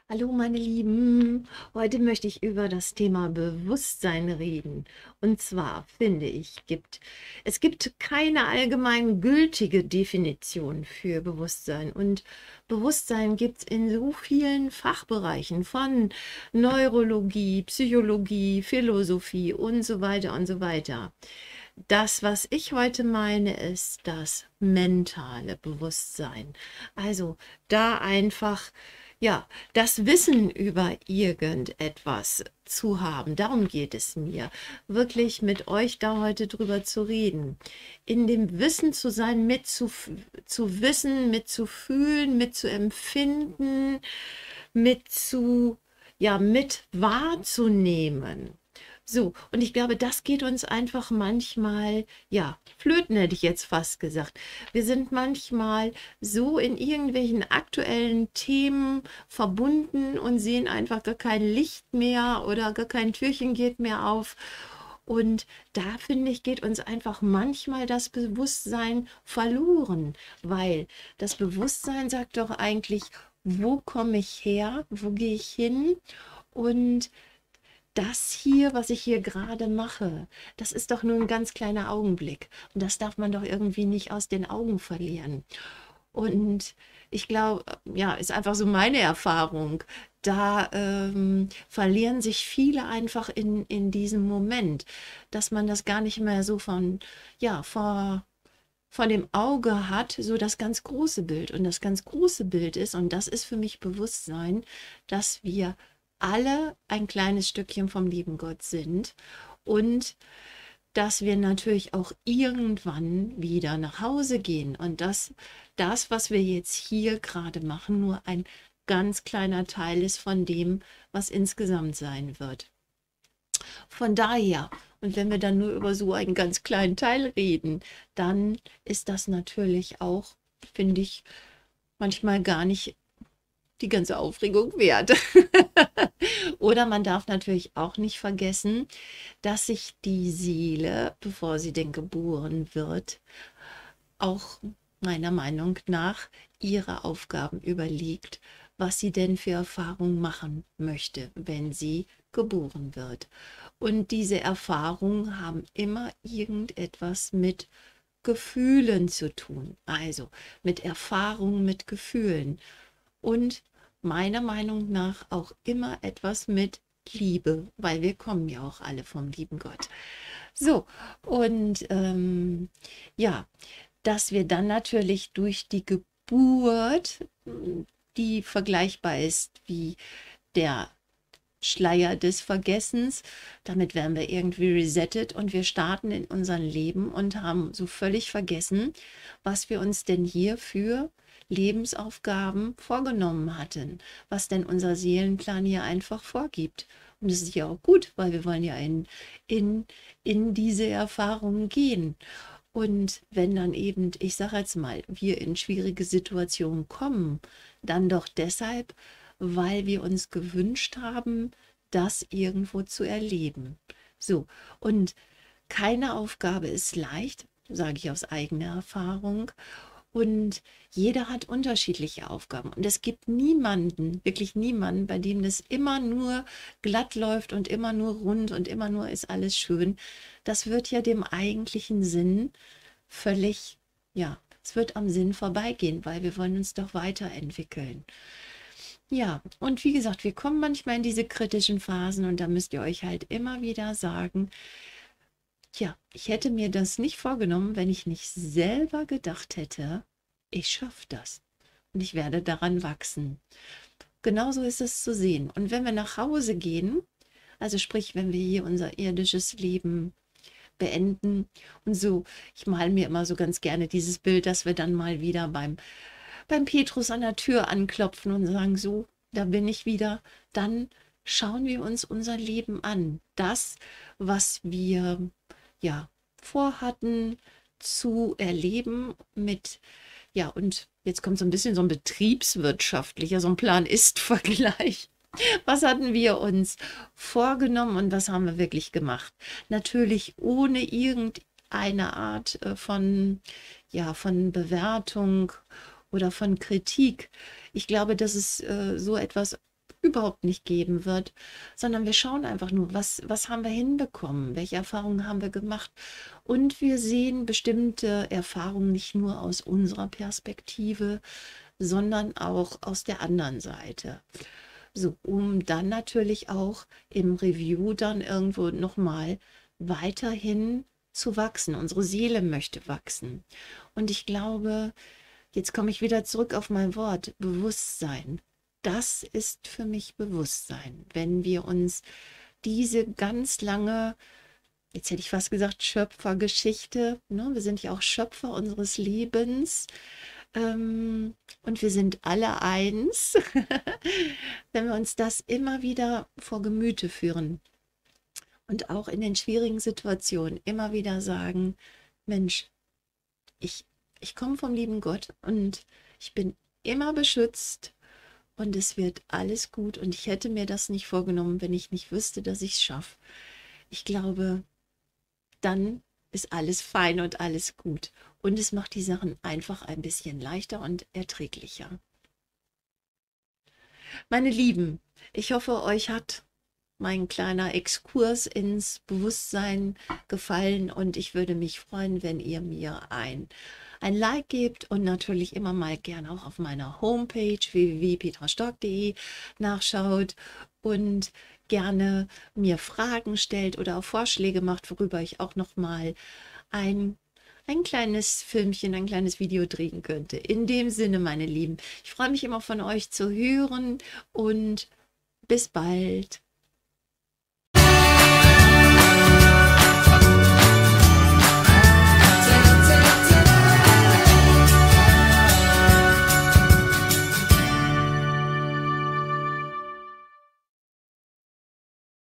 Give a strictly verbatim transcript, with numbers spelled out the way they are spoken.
Hallo meine Lieben, heute möchte ich über das Thema Bewusstsein reden. Und zwar finde ich, gibt, es gibt keine allgemein gültige Definition für Bewusstsein. Und Bewusstsein gibt es in so vielen Fachbereichen von Neurologie, Psychologie, Philosophie und so weiter und so weiter. Das, was ich heute meine, ist das mentale Bewusstsein. Also da einfach, ja, das Wissen über irgendetwas zu haben. Darum geht es mir, wirklich mit euch da heute drüber zu reden. In dem Wissen zu sein, mit zu, zu wissen, mit zu fühlen, mit zu empfinden, mit zu, ja, mit wahrzunehmen. So, und ich glaube, das geht uns einfach manchmal, ja, flöten hätte ich jetzt fast gesagt. Wir sind manchmal so in irgendwelchen aktuellen Themen verbunden und sehen einfach gar kein Licht mehr oder gar kein Türchen geht mehr auf. Und da finde ich, geht uns einfach manchmal das Bewusstsein verloren, weil das Bewusstsein sagt doch eigentlich, wo komme ich her, wo gehe ich hin? Und das hier, was ich hier gerade mache, das ist doch nur ein ganz kleiner Augenblick. Und das darf man doch irgendwie nicht aus den Augen verlieren. Und ich glaube, ja, ist einfach so meine Erfahrung. Da ähm, verlieren sich viele einfach in, in diesem Moment, dass man das gar nicht mehr so von, ja, vor, von dem Auge hat, so das ganz große Bild. Und das ganz große Bild ist, und das ist für mich Bewusstsein, dass wir alle ein kleines Stückchen vom lieben Gott sind und dass wir natürlich auch irgendwann wieder nach Hause gehen und dass das, was wir jetzt hier gerade machen, nur ein ganz kleiner Teil ist von dem, was insgesamt sein wird. Von daher, und wenn wir dann nur über so einen ganz kleinen Teil reden, dann ist das natürlich auch, finde ich, manchmal gar nicht die ganze Aufregung wert. Oder man darf natürlich auch nicht vergessen, dass sich die Seele, bevor sie denn geboren wird, auch meiner Meinung nach ihre Aufgaben überlegt, was sie denn für Erfahrungen machen möchte, wenn sie geboren wird. Und diese Erfahrungen haben immer irgendetwas mit Gefühlen zu tun, also mit Erfahrungen, mit Gefühlen und meiner Meinung nach auch immer etwas mit Liebe, weil wir kommen ja auch alle vom lieben Gott. So, und ähm, ja, dass wir dann natürlich durch die Geburt, die vergleichbar ist wie der Schleier des Vergessens. Damit werden wir irgendwie resettet und wir starten in unser Leben und haben so völlig vergessen, was wir uns denn hier für Lebensaufgaben vorgenommen hatten, was denn unser Seelenplan hier einfach vorgibt. Und das ist ja auch gut, weil wir wollen ja in, in, in diese Erfahrungen gehen. Und wenn dann eben, ich sage jetzt mal, wir in schwierige Situationen kommen, dann doch deshalb, weil wir uns gewünscht haben, das irgendwo zu erleben. So, und keine Aufgabe ist leicht, sage ich aus eigener Erfahrung. Und jeder hat unterschiedliche Aufgaben. Und es gibt niemanden, wirklich niemanden, bei dem das immer nur glatt läuft und immer nur rund und immer nur ist alles schön. Das wird ja dem eigentlichen Sinn völlig, ja, es wird am Sinn vorbeigehen, weil wir wollen uns doch weiterentwickeln. Ja, und wie gesagt, wir kommen manchmal in diese kritischen Phasen und da müsst ihr euch halt immer wieder sagen, tja, ich hätte mir das nicht vorgenommen, wenn ich nicht selber gedacht hätte, ich schaffe das und ich werde daran wachsen. Genauso ist es zu sehen. Und wenn wir nach Hause gehen, also sprich, wenn wir hier unser irdisches Leben beenden und so, ich male mir immer so ganz gerne dieses Bild, dass wir dann mal wieder beim, beim Petrus an der Tür anklopfen und sagen, so, da bin ich wieder, dann schauen wir uns unser Leben an. Das, was wir ja vorhatten zu erleben mit, ja, und jetzt kommt so ein bisschen so ein betriebswirtschaftlicher, so ein Plan-Ist-Vergleich. Was hatten wir uns vorgenommen und was haben wir wirklich gemacht? Natürlich ohne irgendeine Art äh, von, ja, von Bewertung oder von Kritik. Ich glaube, das ist äh, so etwas, überhaupt nicht geben wird, sondern wir schauen einfach nur, was, was haben wir hinbekommen, welche Erfahrungen haben wir gemacht. Und wir sehen bestimmte Erfahrungen nicht nur aus unserer Perspektive, sondern auch aus der anderen Seite. So, um dann natürlich auch im Review dann irgendwo nochmal weiterhin zu wachsen. Unsere Seele möchte wachsen. Und ich glaube, jetzt komme ich wieder zurück auf mein Wort, Bewusstsein. Das ist für mich Bewusstsein. Wenn wir uns diese ganz lange, jetzt hätte ich fast gesagt, Schöpfergeschichte, ne? Wir sind ja auch Schöpfer unseres Lebens, ähm, und wir sind alle eins. Wenn wir uns das immer wieder vor Gemüte führen und auch in den schwierigen Situationen immer wieder sagen, Mensch, ich, ich komme vom lieben Gott und ich bin immer beschützt und es wird alles gut und ich hätte mir das nicht vorgenommen, wenn ich nicht wüsste, dass ich es schaffe. Ich glaube, dann ist alles fein und alles gut. Und es macht die Sachen einfach ein bisschen leichter und erträglicher. Meine Lieben, ich hoffe, euch hat mein kleiner Exkurs ins Bewusstsein gefallen und ich würde mich freuen, wenn ihr mir ein, ein Like gebt und natürlich immer mal gerne auch auf meiner Homepage w w w punkt petra stork punkt de nachschaut und gerne mir Fragen stellt oder auch Vorschläge macht, worüber ich auch noch mal ein ein kleines Filmchen, ein kleines Video drehen könnte. In dem Sinne, meine Lieben, ich freue mich immer von euch zu hören und bis bald.